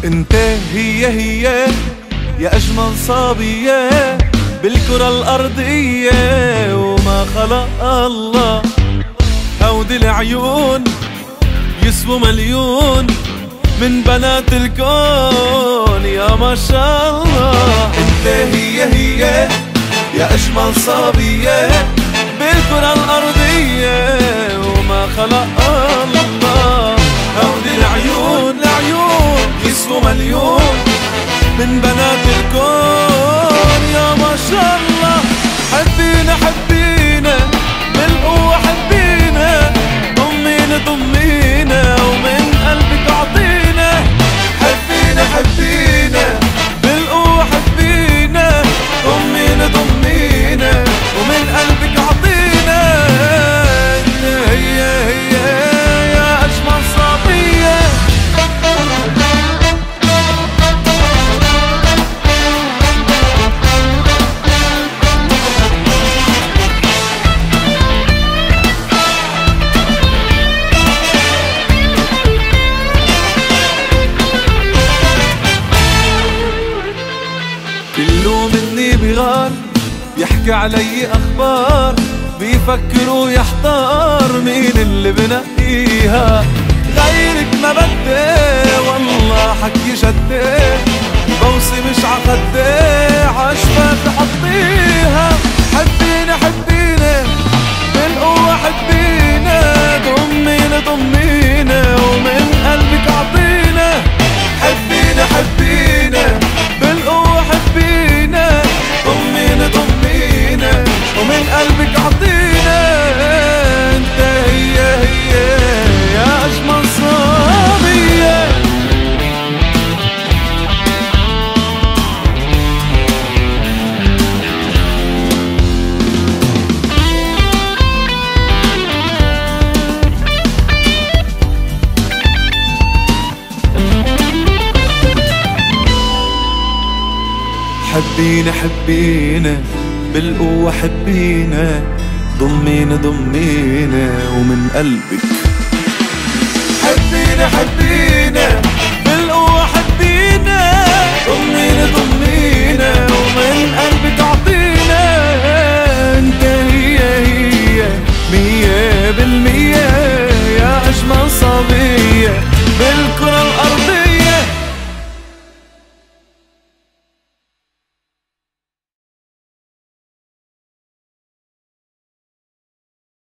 انت هي يا أجمل صبية بالكرة الأرضية، وما خلق الله هودي العيون يسووا مليون من بنات الكون. يا ما شاء الله انت هي يا أجمل صبية بالكرة الأرضية، وما خلق الله هودي العيون يسووا مليون من بنات الكون. يا ما شاء الله حبينا حبينا بالقوة حبينا، ضمينا ضمينا ومن قلبك اعطينا. حبينا حبينا بالقوة حبينا، ضمينا ضمينا ومن قلبك اعطينا. هي يا أجمل صبية. كله مني بغار بيحكي علي أخبار، بيفكر ويحتار مين اللي بنقيها. غيرك ما بدي والله حكي شدي، بوصي مش عخدي عشفة تحطيها. حبينا حبينا بالقوة حبينا، ضمينا ضمينا ومن قلبك اعطينا. حبينا حبينا بالقوة حبينا، ضمينا ضمينا ومن قلبك اعطينا. انت هي يا أجمل صبية. حبينا حبينا بالقوة حبينا، ضمينا ضمينا ومن قلبك. حبينا حبينا بالقوة حبينا، ضمينا ضمينا ومن قلبك.